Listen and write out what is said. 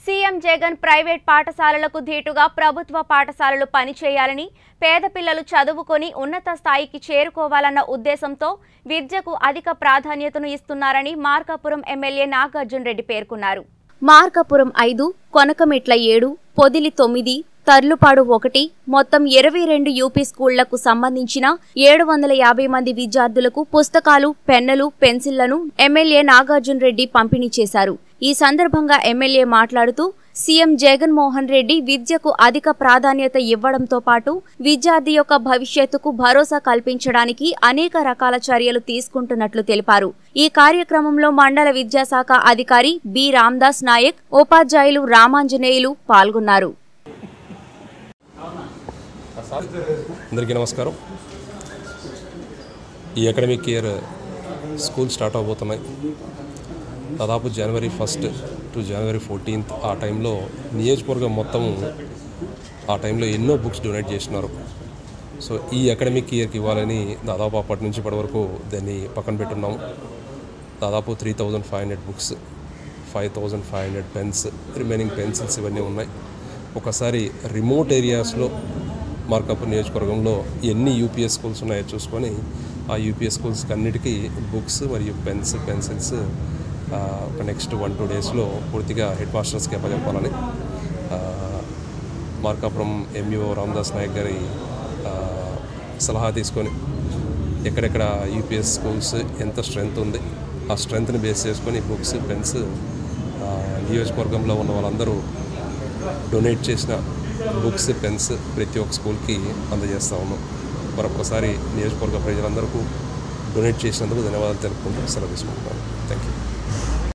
CM Jagan private పాఠశాలలకు ధీటుగా ప్రభుత్వ పాఠశాలలు పనిచేయాలని, పేద పిల్లలు చదువుకొని ఉన్నత స్థాయికి చేరుకోవాలన్న ఉద్దేశంతో విద్యకు అధిక ప్రాధాన్యతను ఇస్తున్నారని మార్కాపురం ఎమ్మెల్యే నాగార్జున రెడ్డి పేర్కొన్నారు. మార్కాపురం 5, కొనకమిట్ల 7, పొదిలి 9, తర్లుపాడు 1 మొత్తం 22 యూపీ స్కూళ్లకు సంబంధించిన 750 మంది విద్యార్థులకు పుస్తకాలు, పెన్నులు, పెన్సిళ్లను ఎమ్మెల్యే నాగార్జున రెడ్డి పంపిణీ చేశారు. ఈ సందర్భంగా ఎమ్మెల్యే మాట్లాడుతూ సీఎం జగన్మోహన్ రెడ్డి విద్యకు అధిక ప్రాధాన్యత ఇవ్వడంతో పాటు విద్యార్థి యొక్క భవిష్యత్తుకు భరోసా కల్పించడానికి అనేక రకాల చర్యలు తీసుకుంటున్నట్లు తెలిపారు. ఈ కార్యక్రమంలో మండల విద్యాశాఖ అధికారి బి రామదాస్ నాయక్, ఉపాధ్యాయులు రామాంజనేయులు పాల్గొన్నారు. అందరికీ నమస్కారం. ఈ అకాడమిక్ ఇయర్ స్కూల్ స్టార్ట్ అవబోతున్నాయి. దాదాపు జనవరి 1 టు జనవరి 14 ఆ టైంలో నియోజకవర్గం మొత్తం ఆ టైంలో ఎన్నో బుక్స్ డొనేట్ చేసినారు. సో ఈ అకాడమిక్ ఇయర్కి ఇవ్వాలని దాదాపు అప్పటి నుంచి ఇప్పటి వరకు దాన్ని పక్కన పెట్టున్నాము. దాదాపు 3500 బుక్స్, 5500 పెన్స్, రిమైనింగ్ పెన్సిల్స్ ఇవన్నీ ఉన్నాయి. ఒకసారి రిమోట్ ఏరియాస్లో మార్కాపురం నియోజకవర్గంలో ఎన్ని యూపీఎస్ స్కూల్స్ ఉన్నాయో చూసుకొని ఆ యూపీఎస్ స్కూల్స్కి అన్నిటికీ బుక్స్ మరియు పెన్సిల్స్ ఒక నెక్స్ట్ 1-2 డేస్లో పూర్తిగా హెడ్ మాస్టర్స్కి అప్పచెప్పాలని మార్కాపురం ఎంఈఓ రామదాస్ నాయక్ గారి సలహా తీసుకొని ఎక్కడెక్కడ యూపీఎస్ స్కూల్స్ ఎంత స్ట్రెంగ్త్ ఉంది ఆ స్ట్రెంగ్త్ని బేస్ చేసుకొని బుక్స్, పెన్స్ నియోజకవర్గంలో ఉన్న వాళ్ళందరూ డొనేట్ చేసిన బుక్స్, పెన్స్ ప్రతి ఒక్క స్కూల్కి అందజేస్తూ ఉన్నాం. మరొకసారి నియోజకవర్గ ప్రజలందరికీ డొనేట్ చేసినందుకు ధన్యవాదాలు తెలుపుకుంటూ సెలవు తీసుకుంటున్నాను. Thank you.